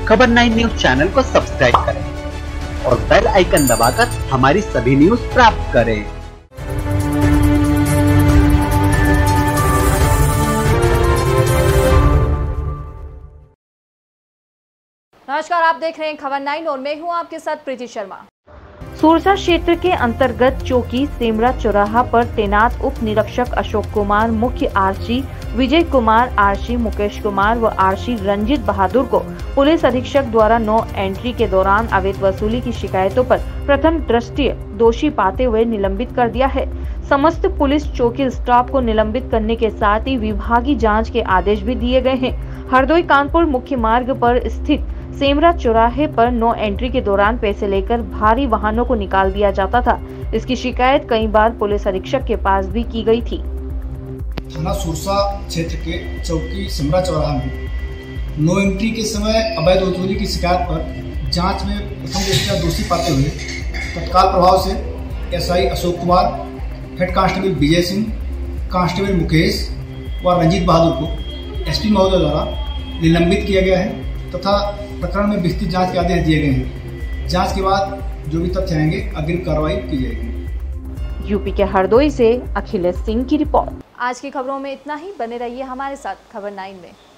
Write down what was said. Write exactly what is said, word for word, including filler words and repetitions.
खबर nine news channel को subscribe करें और बेल आइकन दबाकर हमारी सभी न्यूज प्राप्त करें। नमस्कार, आप देख रहे हैं खबर नाइन और मैं हूं आपके साथ प्रीति शर्मा। सोरसा क्षेत्र के अंतर्गत चौकी सेमरा चौराहा पर तैनात उप निरीक्षक अशोक कुमार, मुख्य आरसी विजय कुमार, आरसी मुकेश कुमार व आरसी रंजीत बहादुर को पुलिस अधीक्षक द्वारा नो एंट्री के दौरान अवैध वसूली की शिकायतों पर प्रथम दृष्टया दोषी पाते हुए निलंबित कर दिया है। समस्त पुलिस चौकी स्टाफ को निलंबित करने के साथ ही विभागीय जांच के आदेश भी दिए गए हैं। हरदोई कानपुर मुख्य मार्ग पर स्थित सेमरा चौराहे पर नो एंट्री के दौरान पैसे लेकर भारी वाहनों को निकाल दिया जाता था। इसकी शिकायत कई बार पुलिस अधीक्षक के पास भी की गई थी। थाना सोरसा क्षेत्र के चौकी सेमरा चौराहा में नो एंट्री के समय अवैध वसूली की शिकायत पर जांच में प्रथम दृष्टया दोषी पाते हुए तत्काल प्रभाव से SI Ashok Kumar, head constable Vijay Singh, constable Mukesh व रंजीत बहादुर को एसपी महोदय द्वारा निलंबित किया गया है तथा प्रकरण में विस्तृत जांच के आदेश दिए गए हैं। जांच के बाद जो भी तथ्य आएंगे अग्रिम कार्रवाई की जाएगी। यूपी के हरदोई से अखिलेश सिंह की रिपोर्ट। आज की खबरों में इतना ही। बने रहिए हमारे साथ खबर नाइन में।